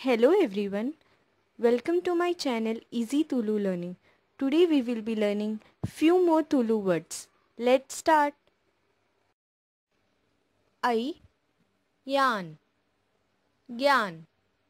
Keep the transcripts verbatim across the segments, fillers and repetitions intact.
Hello everyone, welcome to my channel Easy Tulu Learning. Today we will be learning few more Tulu words. Let's start. I, yan, gyan.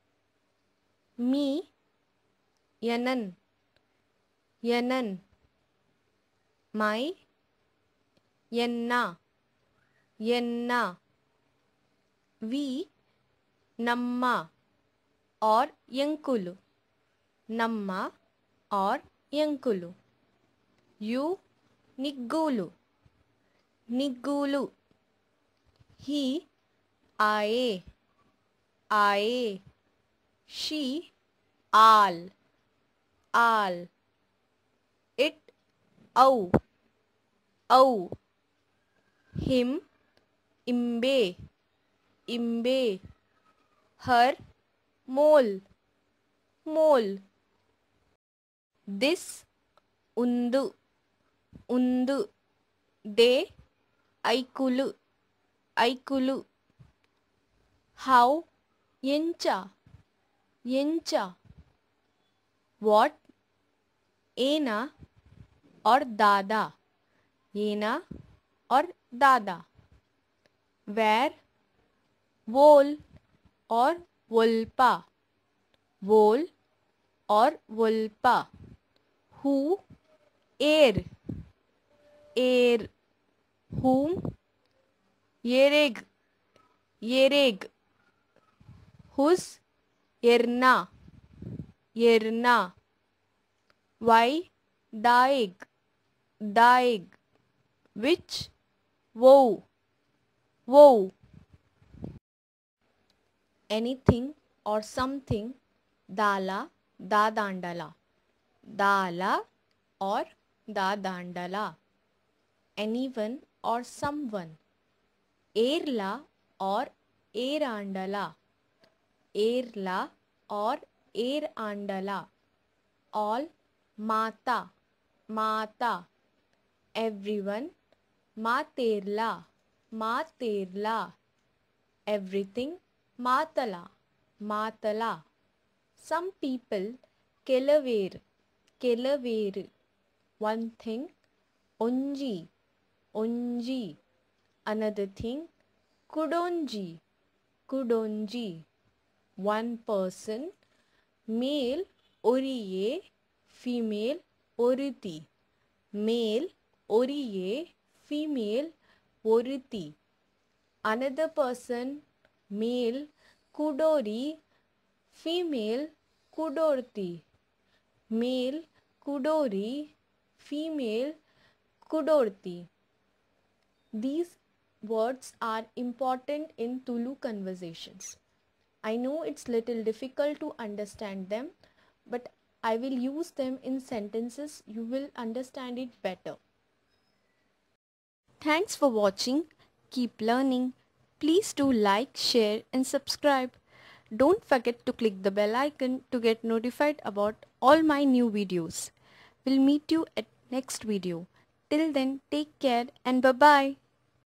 Me, yanan, yanan. My, yenna, yenna. We, namma or yankulu, namma or yankulu. You, niggulu, niggulu. He, aye, aye. She, al, al. It, au, au. Him, imbe, imbe. Her, mole, mole. This, undu, undu. They, aikulu, aikulu. How, yencha, yencha. What, ena or dada, ena or dada. Where, wol or wolpa, wol or wolpa. Who, air, air. Whom, yereg, yereg. Whose, yerna, yerna. Why, daig, daig. Which, woe, woe. Anything or something, dala, dadandala, dala or dadandala. Anyone or someone, erla or erandala, erla or erandala. All, mata, mata. Everyone, materla, materla. Everything, matala, matala. Some people, kelaver, kelaver. One thing, onji, onji. Another thing, kudonji, kudonji. One person, male, oriye, female, oriti. Male, oriye, female, oriti. Another person, male, kudori, female, kudorti. Male, kudori, female, kudorti. These words are important in Tulu conversations. I know it's little difficult to understand them, but I will use them in sentences. You will understand it better. Thanks for watching. Keep learning. Please do like, share and subscribe. Don't forget to click the bell icon to get notified about all my new videos. We'll meet you at next video. Till then, take care and bye-bye.